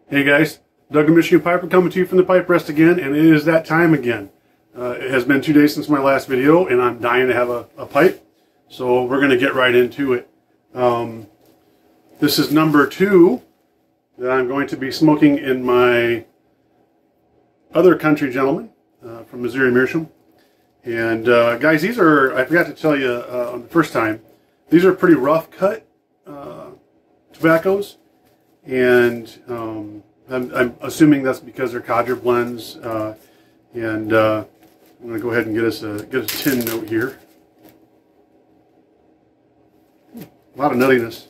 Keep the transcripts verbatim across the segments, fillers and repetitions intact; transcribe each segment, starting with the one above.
Hey guys, Doug the Michigan Piper coming to you from the pipe rest again, and it is that time again. Uh, it has been two days since my last video, and I'm dying to have a, a pipe, so we're going to get right into it. Um, this is number two that I'm going to be smoking in my other country gentleman uh, from Missouri Meerschaum. And uh, guys, these are, I forgot to tell you uh, on the first time, these are pretty rough cut uh, tobaccos. And um, I'm, I'm assuming that's because they're codger blends. Uh, and uh, I'm going to go ahead and get us a get a tin note here. A lot of nuttiness.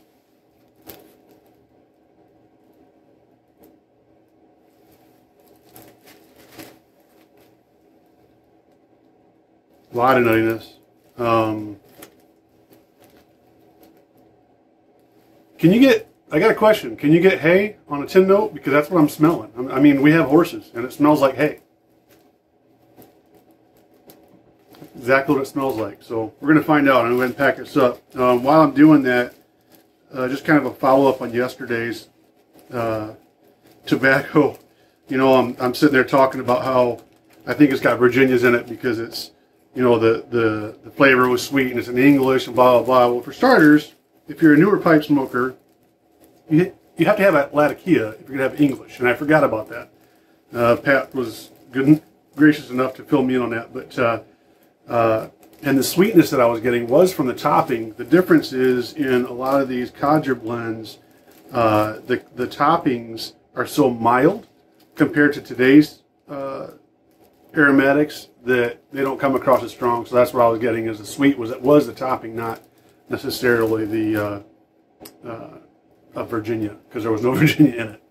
A lot of nuttiness. Um, can you get? I got a question. Can you get hay on a tin note? Because that's what I'm smelling. I mean, we have horses, and it smells like hay. Exactly what it smells like. So we're going to find out. I'm going to go ahead and pack this up. Um, while I'm doing that, uh, just kind of a follow-up on yesterday's uh, tobacco. You know, I'm, I'm sitting there talking about how I think it's got Virginias in it because it's, you know, the, the, the flavor was sweet and it's in English and blah, blah, blah. Well, for starters, if you're a newer pipe smoker, You, you have to have a Latakia if you're going to have English, and I forgot about that. Uh, Pat was good and gracious enough to fill me in on that. But uh, uh, and the sweetness that I was getting was from the topping. The difference is in a lot of these codger blends, uh, the, the toppings are so mild compared to today's uh, aromatics that they don't come across as strong. So that's what I was getting, is the sweet was, it was the topping, not necessarily the... Uh, uh, of Virginia, because there was no Virginia in it.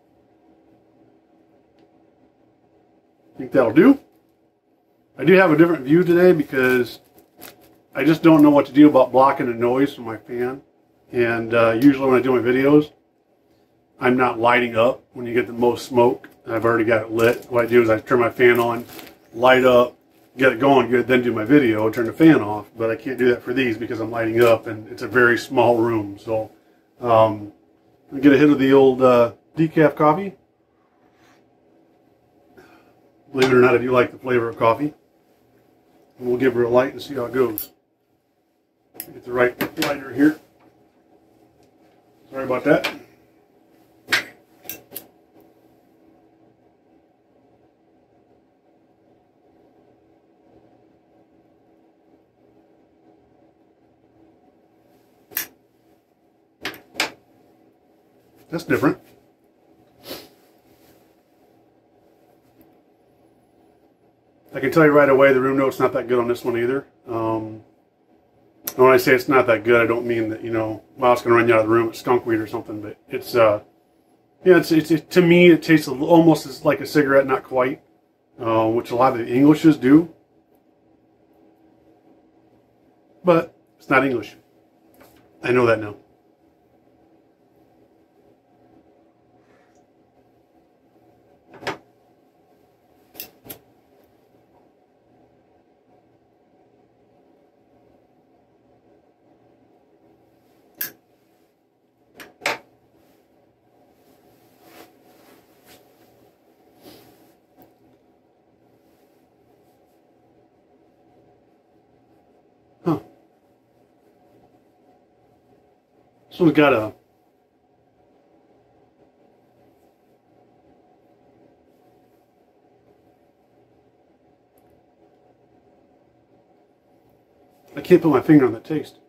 Think that'll do. I do have a different view today because I just don't know what to do about blocking the noise from my fan. And uh, usually when I do my videos, I'm not lighting up when you get the most smoke. I've already got it lit. What I do is I turn my fan on, light up, get it going good, then do my video, turn the fan off. But I can't do that for these because I'm lighting up and it's a very small room. So Um, we get a hit of the old uh, decaf coffee. Believe it or not, I do like the flavor of coffee. And we'll give her a light and see how it goes. Get the right lighter here. Sorry about that. That's different. I can tell you right away the room note's not that good on this one either. Um, and when I say it's not that good, I don't mean that, you know, well, it's going to run you out of the room with skunk weed or something. But it's, uh, yeah, it's, it's it, to me, it tastes almost as like a cigarette, not quite, uh, which a lot of the Englishes do. But it's not English. I know that now. Huh. This one's got a I can't put my finger on the taste.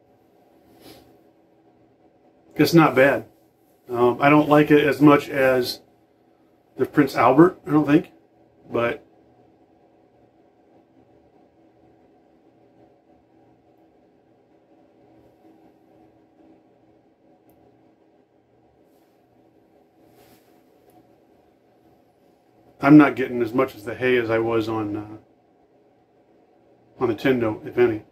It's not bad. Um, I don't like it as much as the Prince Albert, I don't think, but I'm not getting as much as the hay as I was on uh, on the tin note, if any.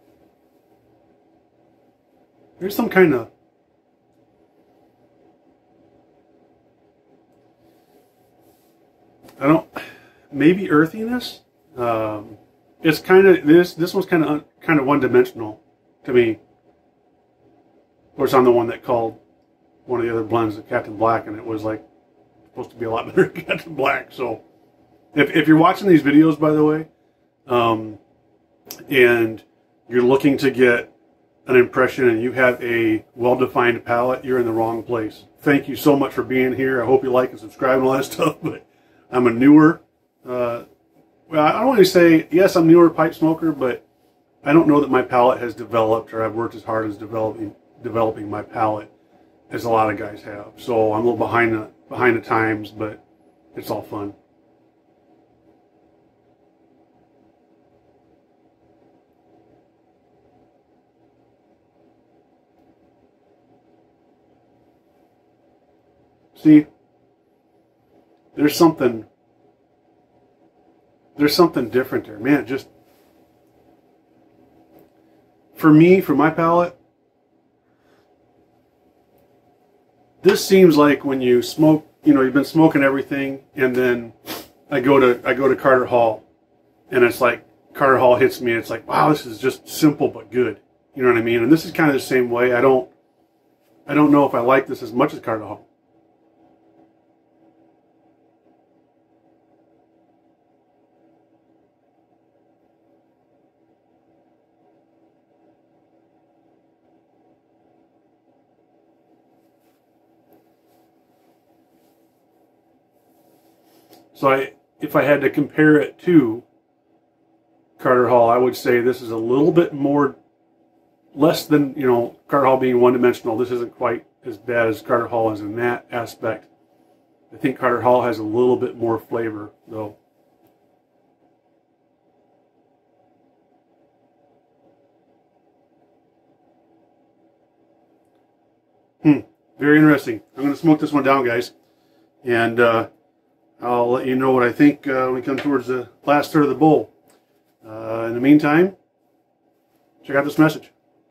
There's some kind of I don't, maybe earthiness. Um, it's kind of, this this one's kind of kind of one-dimensional to me. Of course, I'm the one that called one of the other blends Captain Black, and it was like supposed to be a lot better than Captain Black. So if, if you're watching these videos, by the way, um, and you're looking to get an impression and you have a well-defined palate, you're in the wrong place. Thank you so much for being here. I hope you like and subscribe and all that stuff, but I'm a newer, uh, well, I don't want to say, yes, I'm a newer pipe smoker, but I don't know that my palate has developed, or I've worked as hard as developing developing my palate as a lot of guys have. So I'm a little behind the, behind the times, but it's all fun. See, there's something, there's something different there. Man, just, for me, for my palate, this seems like when you smoke, you know, you've been smoking everything, and then I go to, I go to Carter Hall, and it's like, Carter Hall hits me, and it's like, wow, this is just simple but good. You know what I mean? And this is kind of the same way. I don't, I don't know if I like this as much as Carter Hall. So I, if I had to compare it to Carter Hall, I would say this is a little bit more, less than, you know, Carter Hall being one-dimensional. This isn't quite as bad as Carter Hall is in that aspect. I think Carter Hall has a little bit more flavor, though. Hmm, very interesting. I'm going to smoke this one down, guys. And, uh, I'll let you know what I think uh, when we come towards the last third of the bowl. Uh, in the meantime, check out this message.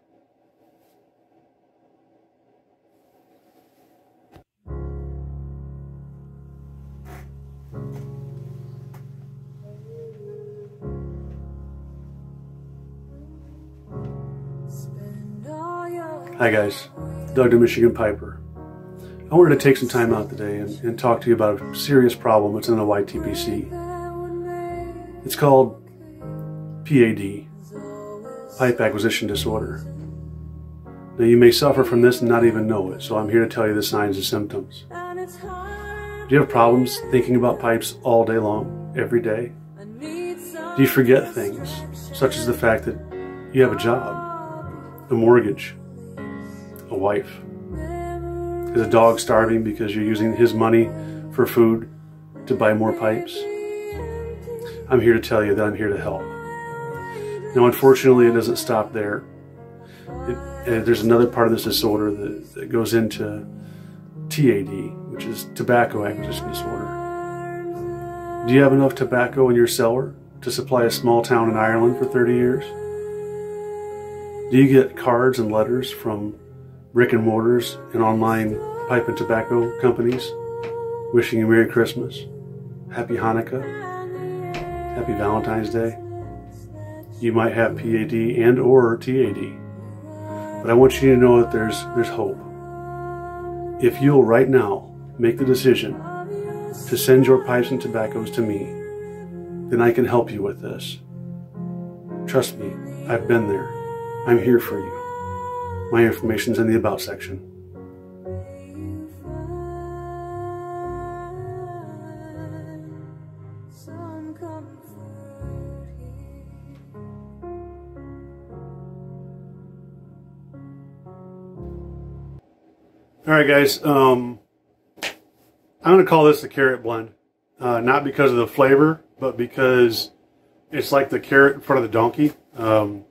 Hi guys, Doug the Michigan Piper. I wanted to take some time out today and, and talk to you about a serious problem that's in the Y T B C. It's called P A D, Pipe Acquisition Disorder. Now you may suffer from this and not even know it, so I'm here to tell you the signs and symptoms. Do you have problems thinking about pipes all day long, every day? Do you forget things, such as the fact that you have a job, a mortgage, a wife? Is a dog starving because you're using his money for food to buy more pipes? I'm here to tell you that I'm here to help. Now, unfortunately, it doesn't stop there. It, uh, there's another part of this disorder that, that goes into T A D, which is tobacco acquisition disorder. Do you have enough tobacco in your cellar to supply a small town in Ireland for thirty years? Do you get cards and letters from brick and mortars and online pipe and tobacco companies wishing you Merry Christmas, Happy Hanukkah, Happy Valentine's Day? You might have P A D and or T A D, but I want you to know that there's there's hope. If you'll right now make the decision to send your pipes and tobaccos to me, then I can help you with this. Trust me, I've been there. I'm here for you. My information's in the About section. All right, guys. Um, I'm going to call this the carrot blend. Uh, not because of the flavor, but because it's like the carrot in front of the donkey. Um,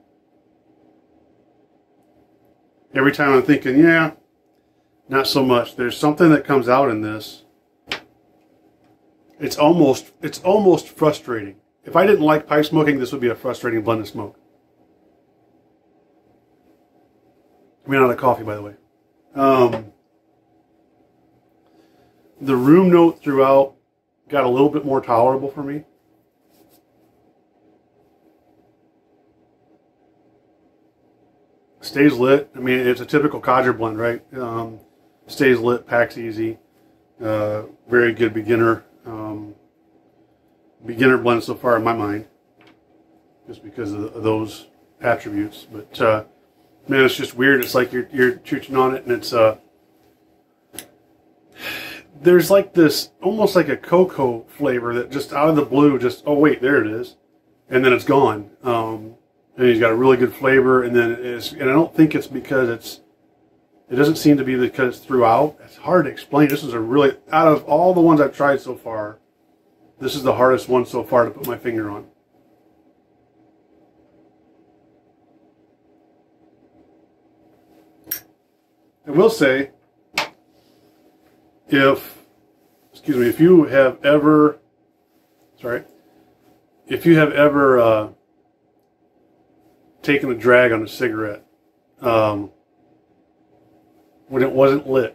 every time I'm thinking, yeah, not so much. There's something that comes out in this. It's almost, it's almost frustrating. If I didn't like pipe smoking, this would be a frustrating blend to smoke. I mean, not a coffee, by the way. Um, the room note throughout got a little bit more tolerable for me. Stays lit. I mean, it's a typical codger blend, right? Um, stays lit, packs easy. Uh, very good beginner um, beginner blend so far in my mind, just because of those attributes. But uh, man, it's just weird. It's like you're you're chooching on it, and it's uh, there's like this almost like a cocoa flavor that just out of the blue, just oh wait, there it is, and then it's gone. Um, and he's got a really good flavor, and then it's and I don't think it's because it's it doesn't seem to be because it's throughout. It's hard to explain. This is a really out of all the ones I've tried so far, this is the hardest one so far to put my finger on. I will say, if, excuse me, if you have ever, sorry, if you have ever uh, taken a drag on a cigarette um, when it wasn't lit,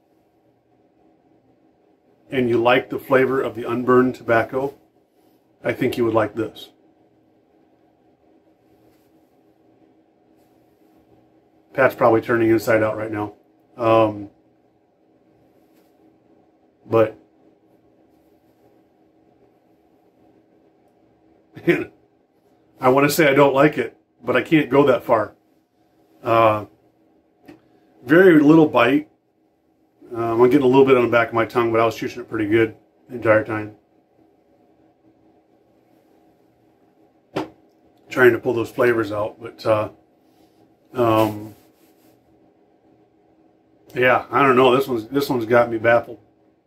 and you like the flavor of the unburned tobacco, I think you would like this. Pat's probably turning inside out right now. Um, but I want to say I don't like it, but I can't go that far. Uh, very little bite. Um, I'm getting a little bit on the back of my tongue, but I was chewing it pretty good the entire time. Trying to pull those flavors out, but uh, um, yeah, I don't know. This one's this one's got me baffled.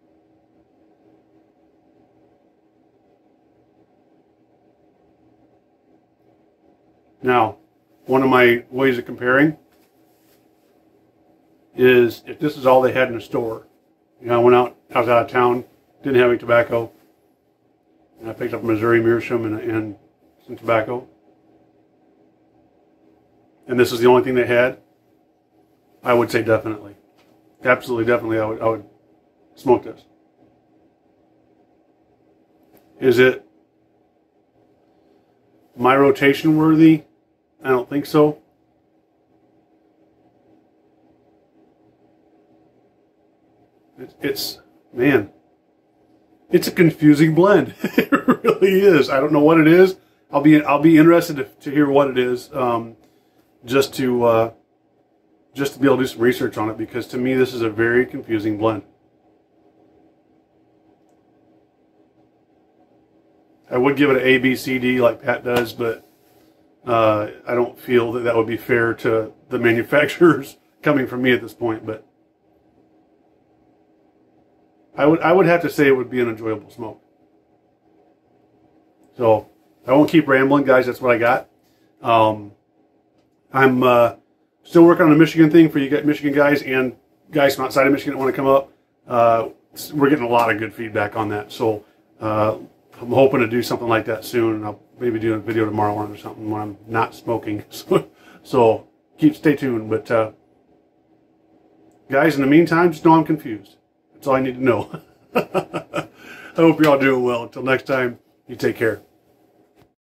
Now, one of my ways of comparing is if this is all they had in the store. You know, I went out, I was out of town, didn't have any tobacco, and I picked up a Missouri Meerschaum and, and some tobacco. And this is the only thing they had, I would say definitely. Absolutely, definitely, I would, I would smoke this. Is it my rotation worthy? I don't think so. It, it's, man, it's a confusing blend. It really is. I don't know what it is. I'll be, I'll be interested to, to hear what it is. Um, just to uh, just to be able to do some research on it, because to me this is a very confusing blend. I would give it an A, B, C, D like Pat does, but uh, I don't feel that that would be fair to the manufacturers coming from me at this point. But I would I would have to say it would be an enjoyable smoke. So I won't keep rambling, guys. That's what I got. Um, I'm uh, still working on the Michigan thing for you Michigan guys and guys from outside of Michigan that want to come up. Uh, we're getting a lot of good feedback on that. So uh, I'm hoping to do something like that soon. And I'll maybe do a video tomorrow or something when I'm not smoking. So, so keep stay tuned. But uh, guys, in the meantime, just know I'm confused. That's all I need to know. I hope you're all doing well. Until next time, you take care.